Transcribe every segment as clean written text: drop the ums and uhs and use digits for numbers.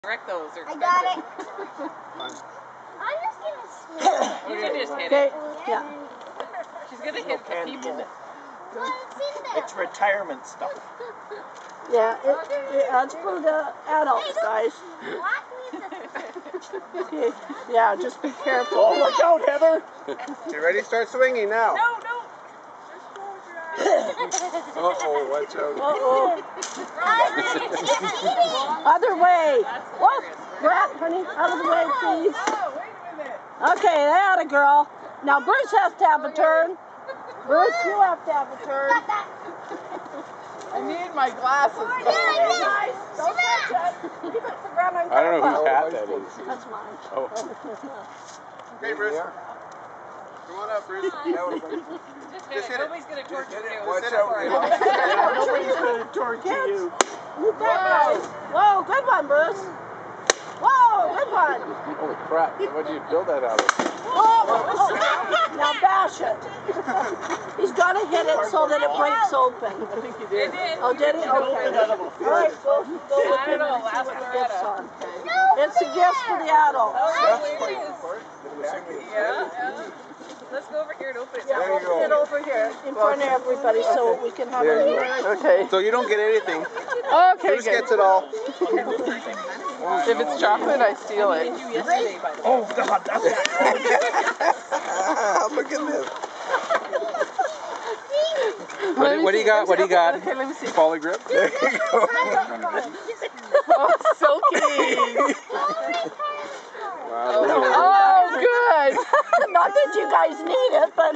Wreck those. They're I expensive. got it. I'm just gonna swing it. You can just hit Okay, it. yeah. She's gonna hit the people. Well, it's in there. It's retirement stuff. Yeah, it's for the adults, guys. Black leaves the Okay, yeah, just be careful. Oh, look out, Heather! You ready? Start swinging now. No, no. Uh-oh, watch out. Uh-oh. Other way. Whoa, Brett, honey, out of the way, please. Oh, wait a minute. Okay, that a girl. Now Bruce has to have a turn. Bruce, you have to have a turn. I need my glasses. Nice. Don't touch it. Keep it for Grandma and I don't know whose Grandpa. hat that is. That's mine. Oh. Hey, Bruce. Come on up, Bruce. Just hit it. Nobody's gonna torture you. Watch Sit out. for it. Nobody's going to torture you. You bet, guys. Whoa, good one, Bruce. Whoa, good one. Holy crap. What did you build that out of? Whoa. Now bash it. He's got to hit it so that it breaks open. It did. Oh, did he? Okay. All right, go I look don't know. and see Last what the Loretta. gifts are. It's a gift for the adults. Oh, there it is. Yeah. Let's go over here and open it. Yeah, There you open go. it over here in front of everybody so we can have There you a... Okay. So you don't get anything. Okay, Bruce gets it all. If it's chocolate, I steal it. Oh, God, that's Look at this. What do you got? What do you got? Okay, let me see. Poly grip? There you go. Oh, silky. Wow. Oh, good. Not that you guys need it, but...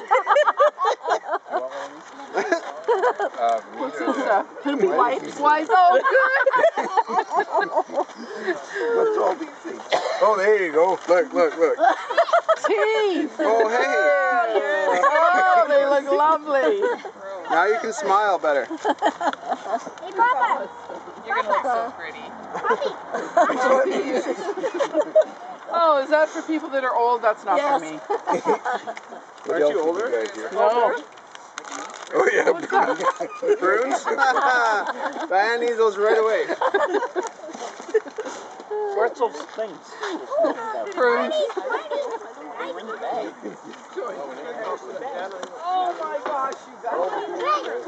What's this stuff? Poopy wipes. Why? Oh, What's all these things? Oh, there you go. Look, look, look. good. Teeth. Oh, hey. Oh, they look lovely. Now you can smile better. Hey, Papa. You're gonna look so pretty. Puppy. Oh, is that for people that are old? That's not Yes. for me. Aren't you older? No. Oh, yeah. Prunes? Diane needs those right away. Where's those things? Prunes. Oh my gosh, you guys.